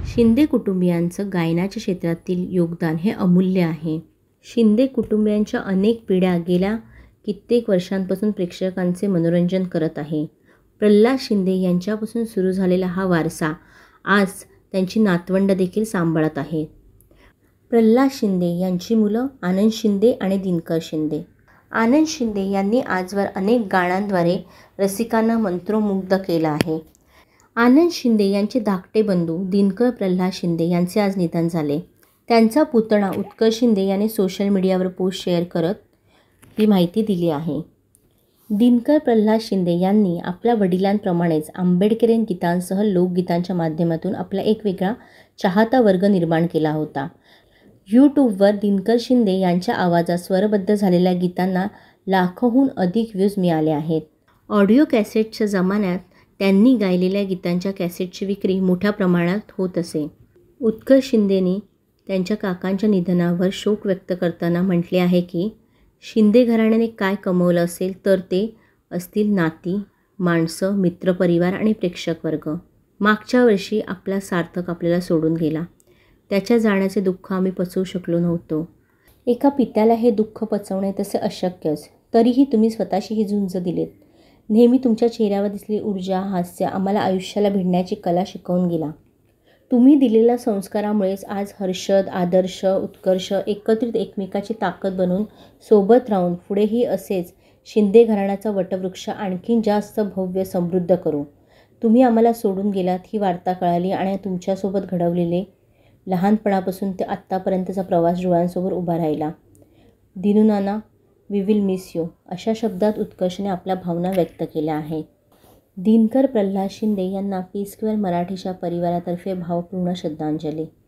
शिंदे कुटुंबियांचं गायनाच्या क्षेत्रातील योगदान हे अमूल्य आहे. शिंदे कुटुंबियांच्या अनेक पिढ्या गेल्या कित्येक वर्षांपासून प्रेक्षकांचे मनोरंजन करत आहे. प्रल्हाद शिंदे यांच्यापासून सुरू झालेला हा वारसा आज त्यांची नातवंड देखील सांभाळत आहेत. प्रल्हाद शिंदे यांची मुलं आनंद शिंदे आणि दिनकर शिंदे. आनंद शिंदे यांनी आजवर अनेक गाण्यांद्वारे रसिकांना मंत्रमुग्ध केलं आहे. आनंद शिंदे यांचे धाकटे बंधू दिनकर प्रल्हाद शिंदे यांचे आज निधन झाले. त्यांचा पुतणा उत्कर्ष शिंदे यांनी सोशल मीडियावर पोस्ट शेअर करत ही माहिती दिली आहे. दिनकर प्रल्हाद शिंदे यांनी आपल्या वडिलांप्रमाणेच आंबेडकरी गीतांसह लोकगीतांच्या माध्यमातून आपला एक वेगळा चाहता वर्ग निर्माण केला होता. यूट्यूबवर दिनकर शिंदे यांच्या आवाजात स्वरबद्ध झालेल्या गीतांना लाखोहून अधिक व्ह्यूज मिळाले आहेत. ऑडिओ कॅसेटच्या जमान्यात त्यांनी गायलेल्या गीतांच्या कॅसेटची विक्री मोठ्या प्रमाणात होत असे. उत्कर्ष शिंदेंनी त्यांच्या काकांच्या निधनावर शोक व्यक्त करताना म्हटले आहे की शिंदे घराण्याने काय कमवलं असेल तर ते असतील नाती, माणसं, मित्रपरिवार आणि प्रेक्षक वर्ग. मागच्या वर्षी आपला सार्थक आपल्याला सोडून गेला. त्याच्या जाण्याचे दुःख आम्ही पचवू शकलो नव्हतो. एका पित्याला हे दुःख पचवणे तसे अशक्यच, तरीही तुम्ही स्वतःशी ही झुंज दिलीत. नेहमी तुमच्या चेहऱ्यावर दिसलेली ऊर्जा, हास्य आम्हाला आयुष्याला भिडण्याची कला शिकवून गेला. तुम्ही दिलेल्या संस्कारामुळेच आज हर्षद, आदर्श, उत्कर्ष एकत्रित एकमेकाची ताकद बनून सोबत राहून पुढेही असेच शिंदे घराण्याचा वटवृक्ष आणखीन जास्त भव्य समृद्ध करू. तुम्ही आम्हाला सोडून गेलात ही वार्ता कळाली आणि तुमच्यासोबत घडवलेले लहानपणापासून ते आत्तापर्यंतचा प्रवास डोळ्यांसमोर उभा राहिला. दिनू नाना, वी विल मिस यू अशा शब्दात उत्कर्षने आपल्या भावना व्यक्त केल्या आहेत. दिनकर प्रल्हाद शिंदे यांना पी स्क्वेअर मराठीच्या परिवारातर्फे भावपूर्ण श्रद्धांजली.